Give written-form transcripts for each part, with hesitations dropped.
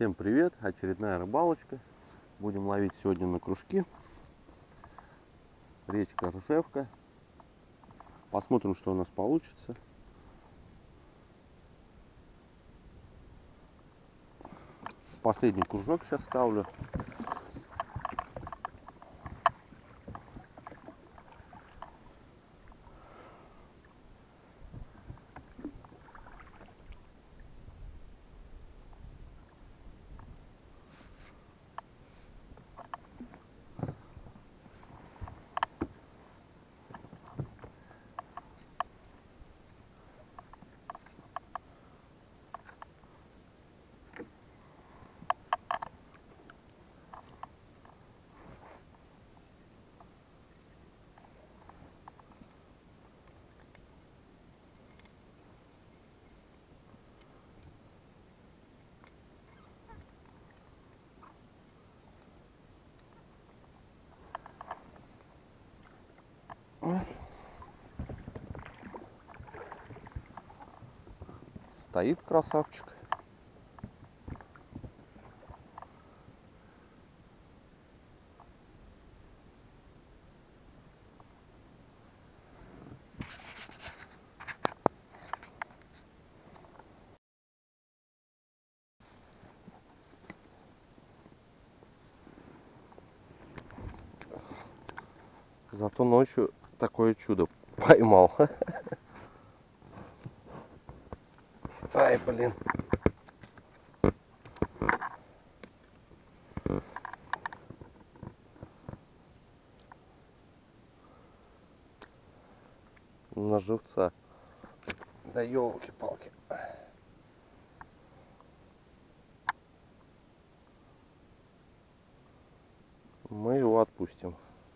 Всем привет! Очередная рыбалочка. Будем ловить сегодня на кружки. Речка Ржевка. Посмотрим, что у нас получится. Последний кружок сейчас ставлю. Стоит красавчик. Зато ночью такое чудо поймал. Ай, блин. На живца. Да елки-палки. Мы его отпустим.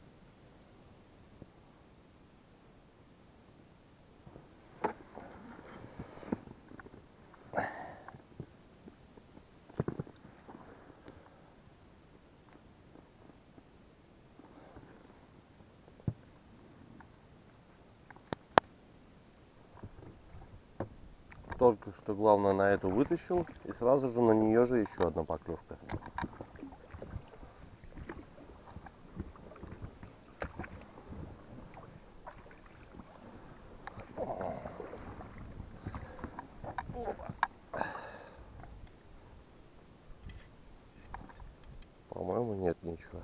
Только что, главное, на эту вытащил, и сразу же на нее же еще одна поклевка. По-моему, нет ничего.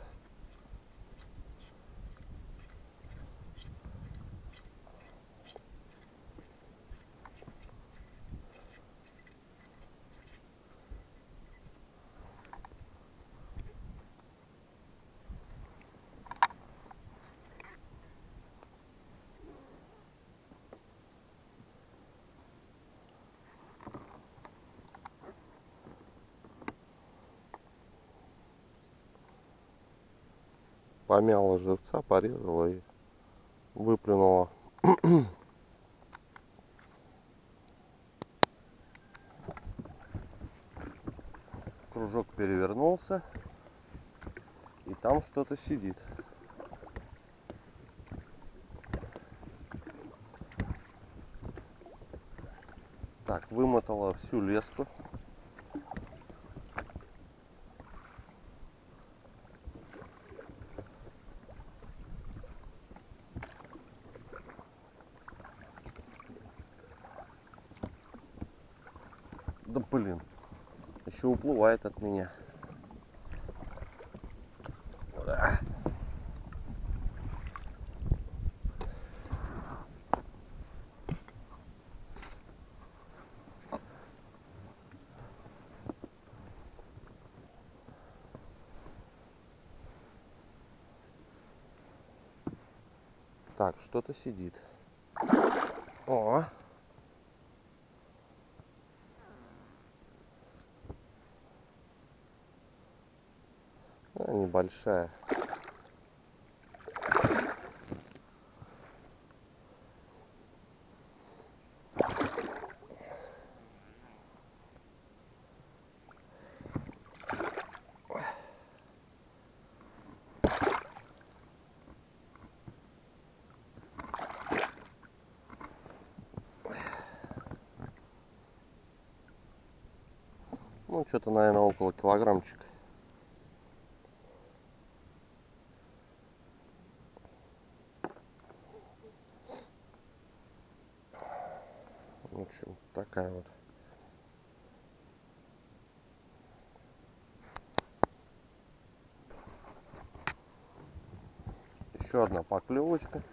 Помяла живца, порезала и выплюнула. Кружок перевернулся, и там что-то сидит. Так, вымотала всю леску. Да блин, еще уплывает от меня. Так, что-то сидит. О! Небольшая. Ну, что-то, наверное, около килограммчика. В общем, такая вот. Еще одна поклевочка.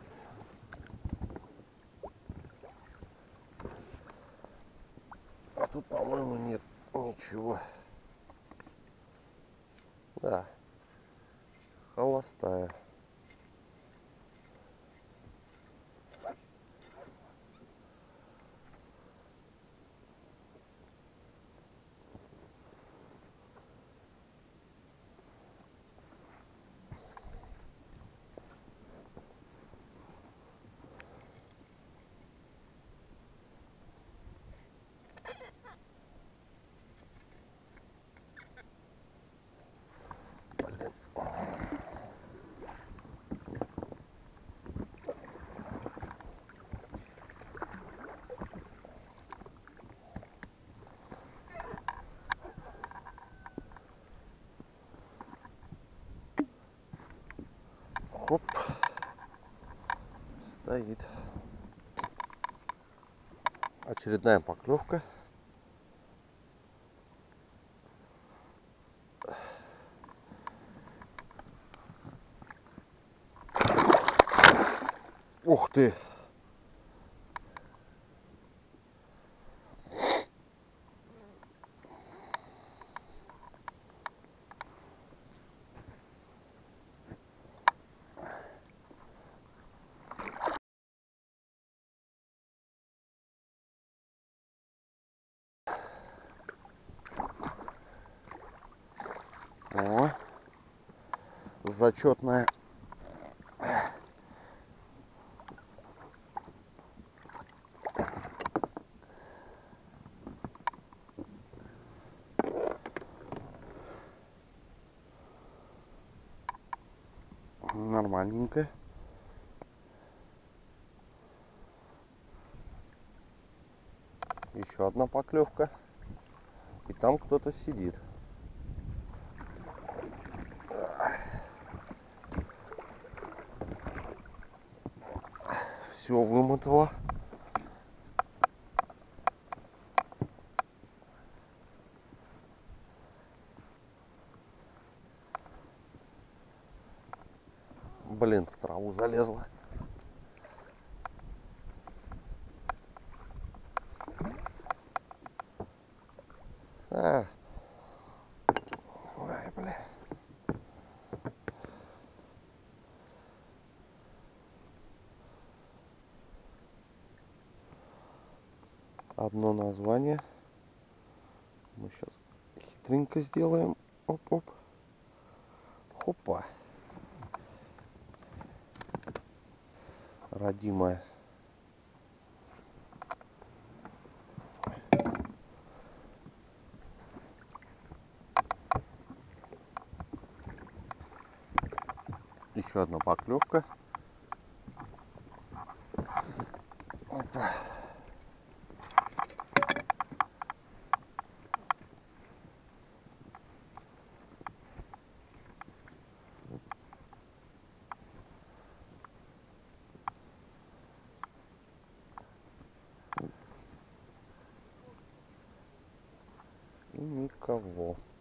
А тут, по-моему, нет ничего. Да, холостая. Хоп, стоит. Очередная поклевка. Ух ты! О, зачетная. Нормальненько. Еще одна поклевка. И там кто-то сидит. Все вымотало. Блин, в траву залезла. Ой, бля. Одно название. Мы сейчас хитренько сделаем. Оп-оп. Хопа. Родимая. Еще одна поклевка. Опа. И никого.